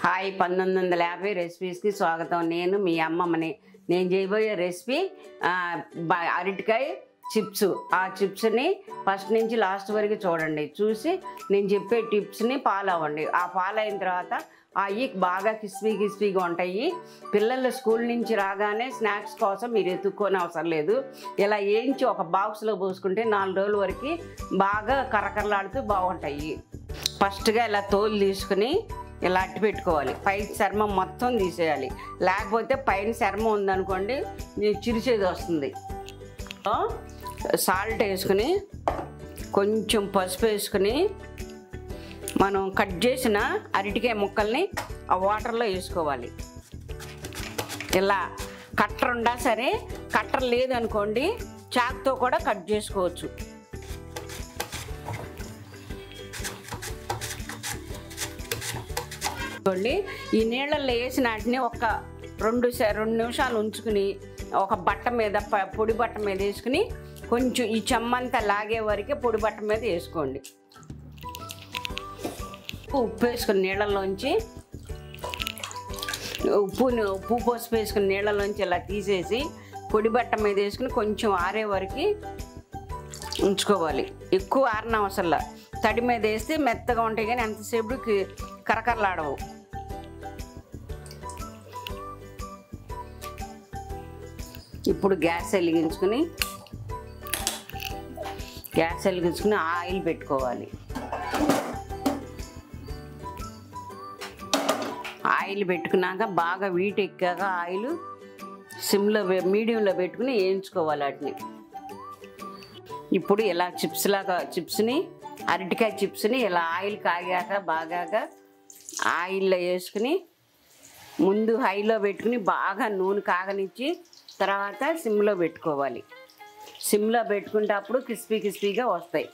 Hi 1950 రెసిపీస్కి స్వాగతం. నేను మీ అమ్మమ్మని. నేను చేయబోయే రెసిపీ అరటికాయ చిప్స్. ఆ చిప్స్ని ఫస్ట్ నుంచి లాస్ట్ వరకు చూడండి. చూసి నేను చెప్పే టిప్స్ని ఫాలో అవ్వండి. ఆ ఫాలో అయిన తర్వాత అవి బాగా క్రిస్పీగా ఉంటాయి. పిల్లలు స్కూల్ నుంచి రాగానే స్నాక్స్ కోసం మీరు ఎత్తుక్కొని అవసరం లేదు. ఇలా వేయించి ఒక బాక్స్లో పోసుకుంటే 4 రోజుల వరకు బాగా కరకరలాడుతూ బాగుంటాయి. ఫస్ట్గా ఇలా తోలు తీసుకుని ఇలా అట్టి పెట్టుకోవాలి. పై చర్మం మొత్తం తీసేయాలి, లేకపోతే పైన చర్మం ఉందనుకోండి చిరిచేది వస్తుంది. సాల్ట్ వేసుకుని కొంచెం పసుపు వేసుకుని మనం కట్ చేసిన అరటికాయ ముక్కల్ని ఆ వాటర్లో వేసుకోవాలి. ఇలా కట్టర్ ఉండా సరే, కట్టర్ లేదనుకోండి చాక్తో కూడా కట్ చేసుకోవచ్చు. ఈ నీళ్ళల్లో వేసిన వాటిని ఒక 2 నిమిషాలు ఉంచుకుని ఒక బట్ట మీద పొడి బట్ట మీద వేసుకుని కొంచెం ఈ చెమ్మంతా లాగే వరకే పొడి బట్ట మీద వేసుకోండి. ఉప్పు వేసుకుని నీళ్ళల్లోంచి ఉప్పు పసుపు వేసుకుని నీళ్ళలోంచి ఇలా తీసేసి పొడి బట్ట మీద వేసుకుని కొంచెం ఆరే వరకు ఉంచుకోవాలి. ఎక్కువ ఆరిన అవసరంలా, తడి మీద వేస్తే మెత్తగా ఉంటాయి కానీ ఎంతసేపుకి కరకరలాడవు. ఇప్పుడు గ్యాస్ వెలిగించుకుని ఆయిల్ పెట్టుకోవాలి. ఆయిల్ పెట్టుకున్నాక బాగా వీట్ ఎక్కాక ఆయిల్ సిమ్లో మీడియంలో పెట్టుకుని వేయించుకోవాలి వాటిని. ఇప్పుడు ఇలా చిప్స్ని అరటికాయ చిప్స్ని ఇలా ఆయిల్ కాగాక బాగా ఆయిల్లో వేసుకుని ముందు హైలో పెట్టుకుని బాగా నూనె కాగనిచ్చి తర్వాత సిమ్లో పెట్టుకోవాలి. సిమ్లో పెట్టుకుంటే అప్పుడు క్రిస్పీగా వస్తాయి.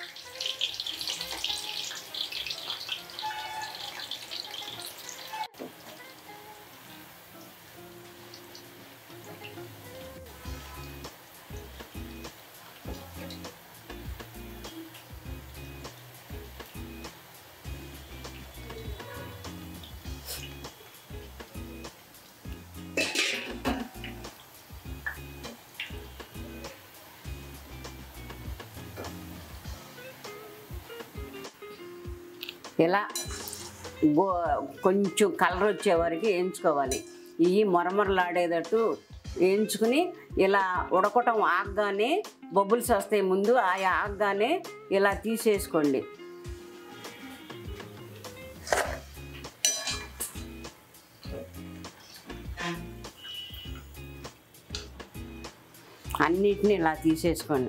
ఇలా కొంచెం కలర్ వచ్చే వరకు వేయించుకోవాలి. ఇవి మొరమొరలాడేటట్టు వేయించుకుని ఇలా ఉడకటం ఆగగానే బబుల్స్ వస్తాయి. ముందు ఆగగానే ఇలా తీసేసుకోండి. అన్నిటిని ఇలా తీసేసుకోండి.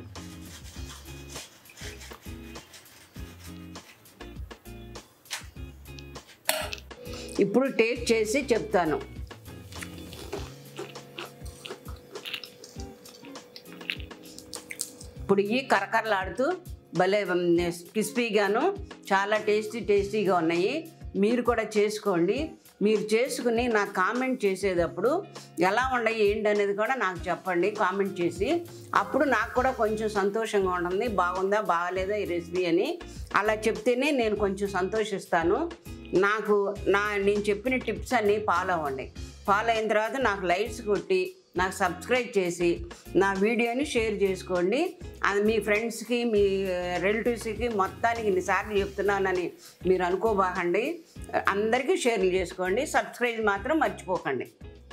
ఇప్పుడు టేస్ట్ చేసి చెప్తాను. ఇప్పుడు ఇవి కరకరలాడుతూ భలే క్రిస్పీగాను చాలా టేస్టీగా ఉన్నాయి. మీరు కూడా చేసుకోండి. మీరు చేసుకుని నాకు కామెంట్ చేసేటప్పుడు ఎలా ఉన్నాయి ఏంటి అనేది కూడా నాకు చెప్పండి కామెంట్ చేసి. అప్పుడు నాకు కూడా కొంచెం సంతోషంగా ఉంటుంది. బాగుందా బాగాలేదా ఈ రెసిపీ అని అలా చెప్తేనే నేను కొంచెం సంతోషిస్తాను. నేను చెప్పిన టిప్స్ అన్నీ ఫాలో అవ్వండి. ఫాలో అయిన తర్వాత నాకు లైక్స్ కొట్టి నాకు సబ్స్క్రైబ్ చేసి నా వీడియోని షేర్ చేసుకోండి. అది మీ ఫ్రెండ్స్కి మీ రిలేటివ్స్కి మొత్తానికి ఇన్నిసార్లు చెప్తున్నానని మీరు అనుకోబాకండి. అందరికీ షేర్లు చేసుకోండి. సబ్స్క్రైబ్ మాత్రం మర్చిపోకండి.